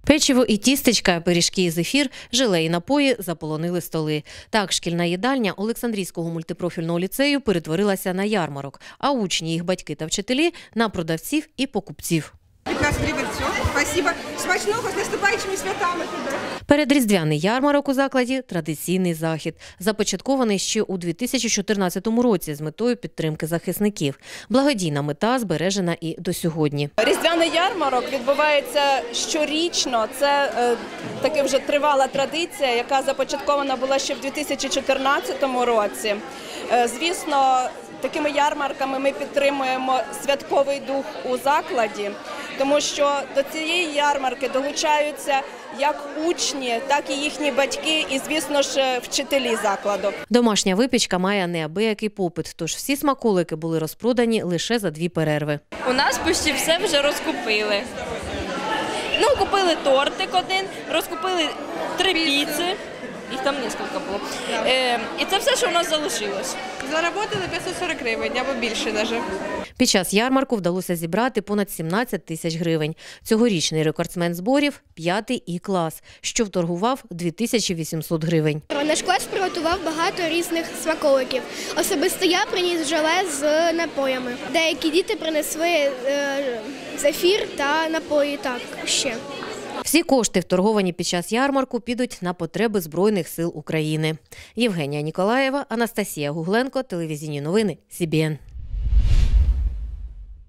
Печиво і тістечка, пиріжки і зефір, желе і напої заполонили столи. Так, шкільна їдальня Олександрійського мультипрофільного ліцею перетворилася на ярмарок, а учні, їх батьки та вчителі – на продавців і покупців. 15 гривень, все. Спасибо. Смачного, з наступаючими святами тебе. Передріздвяний ярмарок у закладі – традиційний захід, започаткований ще у 2014 році з метою підтримки захисників. Благодійна мета збережена і до сьогодні. Різдвяний ярмарок відбувається щорічно. Це таки вже тривала традиція, яка започаткована була ще в 2014 році. Звісно, такими ярмарками ми підтримуємо святковий дух у закладі, тому що до цієї ярмарки долучаються як учні, так і їхні батьки і, звісно ж, вчителі закладу. Домашня випічка має неабиякий попит, тож всі смаколики були розпродані лише за 2 перерви. У нас почти все вже розкупили. Купили тортик один, розкупили 3 піци. Їх там кілька було. І це все, що у нас залишилось. Заработали 540 гривень, або більше навіть. Під час ярмарку вдалося зібрати понад 17 тисяч гривень. Цьогорічний рекордсмен зборів – 5 І-клас, що вторгував 2800 гривень. Наш клас приготував багато різних смаколиків. Особисто я приніс желе з напоями. Деякі діти принесли зефір та напої так ще. Всі кошти, вторговані під час ярмарку, підуть на потреби Збройних сил України. Євгенія Ніколаєва, Анастасія Гугленко, телевізійні новини СІБІН.